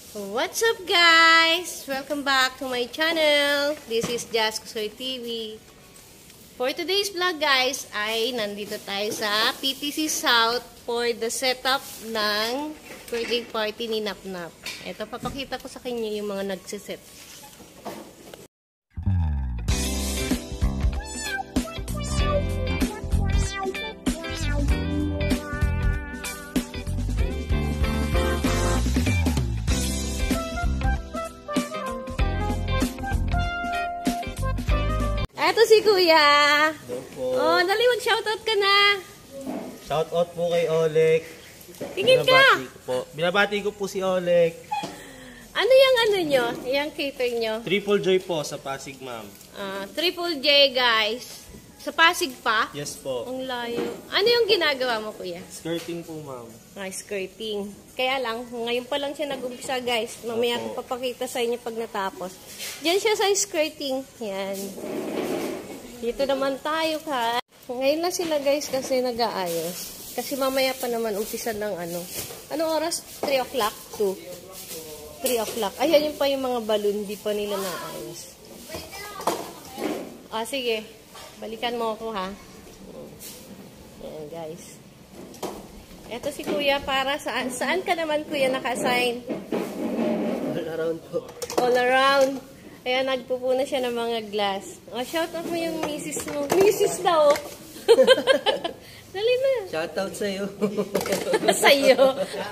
What's up guys? Welcome back to my channel. This is Jazz Kusoy TV. For today's vlog guys, ay nandito tayo sa PTC South for the setup ng birthday party ni Napnap. Ito, papakita ko sa kanya yung mga nagsiset. Ito si Kuya. Hello po. Oh, dali mag-shoutout ka na. Shoutout po kay Oleg. Tingin ka. Binabati ko po si Oleg. Ano yung ano nyo? Yung cater nyo? Triple Joy po sa Pasig, ma'am. Triple J guys. Sa Pasig pa? Yes po. Ang layo. Ano yung ginagawa mo, Kuya? Skirting po, ma'am. Skirting. Kaya lang, ngayon pa lang siya nag-umpisa guys. Mamaya ko papakita sa inyo pag natapos. Diyan siya sa skirting. Yan. Dito naman tayo ka. Ngayon lang sila guys kasi nag-aayos. Kasi mamaya pa naman umpisa ng ano. Anong oras? 3 o'clock? 2. 3 o'clock. Ayan yung pa yung mga balloon. Di pa nila naayos. Sige. Balikan mo ako ha. Ayan guys. Eto si Kuya para saan? Saan ka naman Kuya naka-assign? All around po. All around. Ayan, nagpupuna siya ng mga glass. Shoutout mo yung misis mo. Misis daw. Dali na. Shoutout sa'yo. Sa'yo.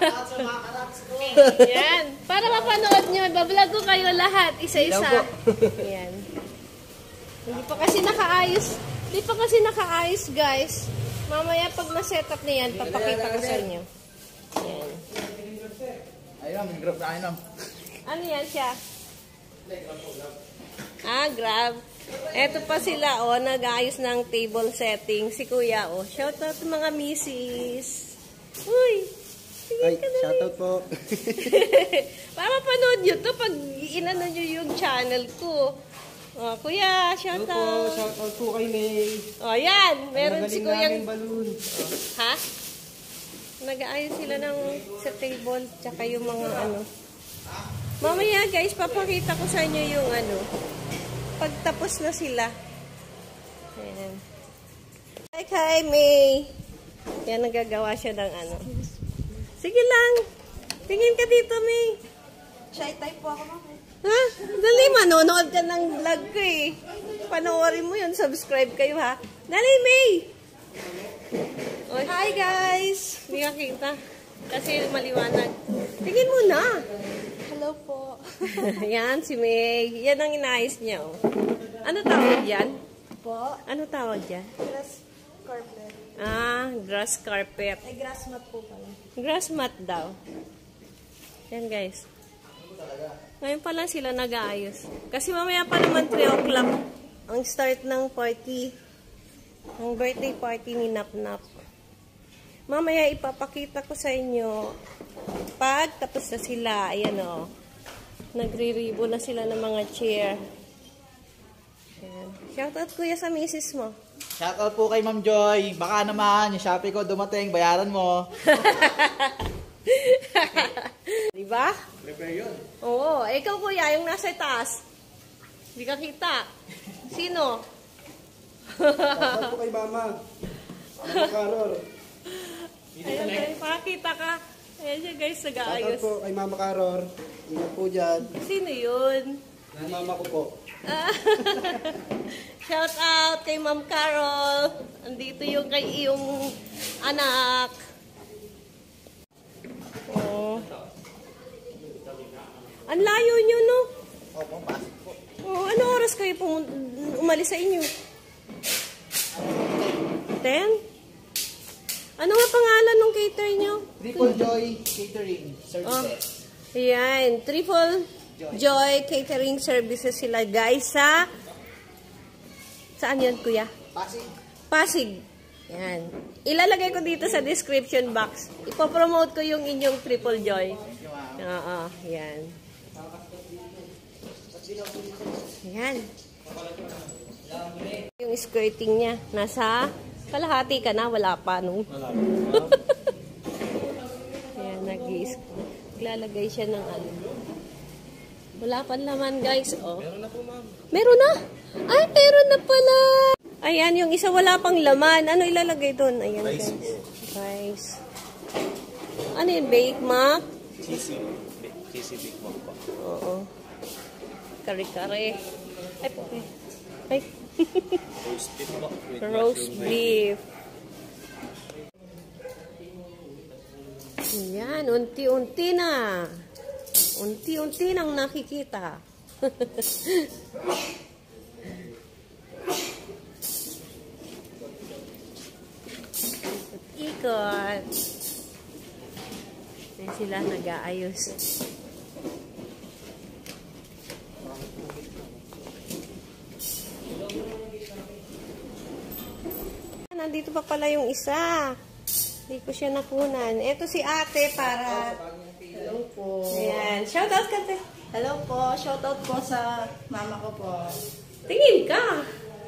Yan. Para mapanood nyo, bablog ko kayo lahat. Isa-isa. Yan. Hindi pa kasi nakaayos, guys. Mamaya pag na-setup na yan, papakita ko sa inyo. Yan. Ayun, grab na ayun. Ano yan siya? Grab. Eto pa sila, nag-ayos ng table setting. Si Kuya, shoutout sa mga misis. Uy! Ay, shoutout po. Para mapanood nyo to pag inano nyo yung channel ko. Kuya, shoutout. Shoutout po kay May. Yan. Meron si Kuyang... balloon. Ha? Nag-aayos sila ng sa table, tsaka yung mga ano. Mamaya guys, papakita ko sa inyo yung ano. Pagtapos na sila. Ayan. Hi, May. Yan, nagagawa siya ng ano. Sige lang. Tingin ka dito, May. Shy type po ako, ma'am. Ha? Dali, manonood ka ng vlog ko eh. Panoorin mo yun. Subscribe kayo ha. Dali, May. Hi, guys. Hindi ka kita. Kasi maliwanag. Tingin mo na. Hello po. Yan, si May. Yan ang inayos niya. Ano tawag yan? Po? Ano tawag yan? Grass carpet. Grass carpet. Ay, grass mat po pala. Grass mat daw. Yan, guys. Ngayon pa lang sila nag-aayos. Kasi mamaya pa naman 3 o'clock ang start ng party. Ang birthday party ni Napnap. Mamaya ipapakita ko sa inyo pag tapos na sila. Ayan nagre-ribbon na sila ng mga chair. Ayan. Shoutout Kuya sa misis mo. Shoutout po kay Ma'am Joy. Baka naman, yung Shopee ko dumating, bayaran mo. Diba? Prepare yun. Oo. Ikaw Kuya, yung nasa taas. Hindi ka kita. Sino? Shoutout po kay Mama. Mama Carol. Ayan guys, pakita ka. Ayan siya guys, Shoutout nag-aayos. po kay Mama Carol. Ingat po dyan. Sino yun? Yung mama ko po. Shout out kay Ma'am Carol. Andito yung kay iyong anak. Ang layo nyo, no? Opo, pasok po. Ano oras kayo umalis sa inyo? 10? Ano nga pangalan ng cater nyo? Triple Joy Catering Services. Ayan, Triple Joy Catering Services sila guys saan yun Kuya? Pasig. Yan. Ilalagay ko dito sa description box. Ipopromote ko yung inyong Triple Joy. Yan. Yan. Yung skirting niya. Nasa kalahati ka na. Wala pa, no? Yan, Lalagay siya ng ano. Wala pa laman, guys. Oh. Meron na po, ma'am. Meron na? Ay, meron na pala. Ayan, yung isa wala pang laman. Ano ilalagay doon? Ayan, guys. Rice. Ano yung bake mac? Cheesy Big Mac po. Oo. Kare-kare. Ay, po. Ay. Roast beef po. Roast beef. Ayan, unti-unti na. Unti-unti nang nakikita. Ikot. Ayan sila nag-aayos. Nandito pa pala yung isa. Hindi ko siya nakunan. Ito si ate para... Hello po. Ayan. Shoutout ka, te. Hello po. Shoutout po sa mama ko po. Tingin ka.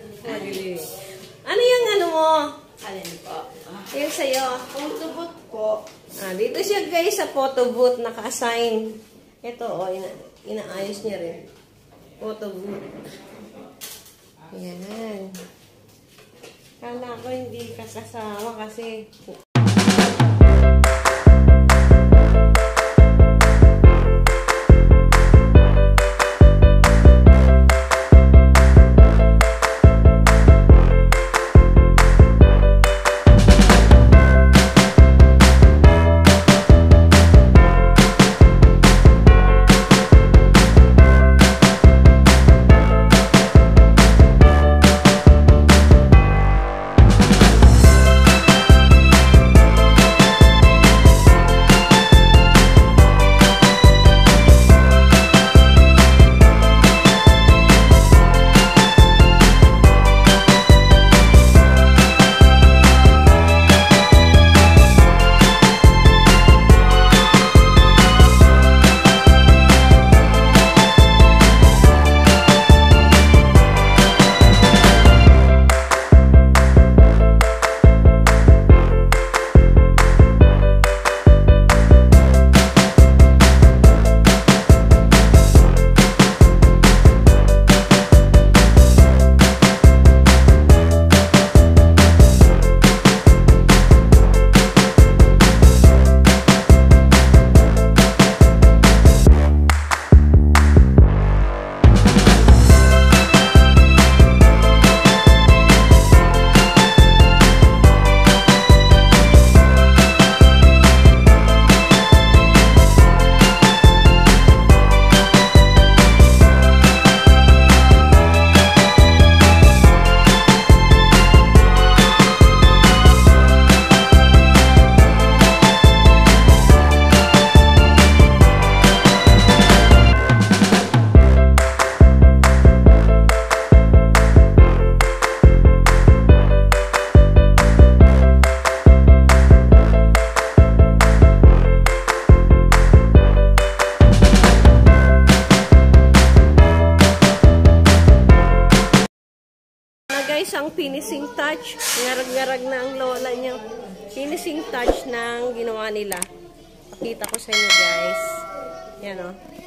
Ano yung ano mo? Alin po? Yung sa'yo. Photobook po. Dito siya guys sa photo booth naka-assign. Ito, inaayos niya rin. Photo booth. Ayan. Kala ko hindi ka kasama kasi... Guys, ang finishing touch, ngarag-ngarag na ang lola niya. Finishing touch ng ginawa nila. Pakita ko sa inyo guys. Yan o.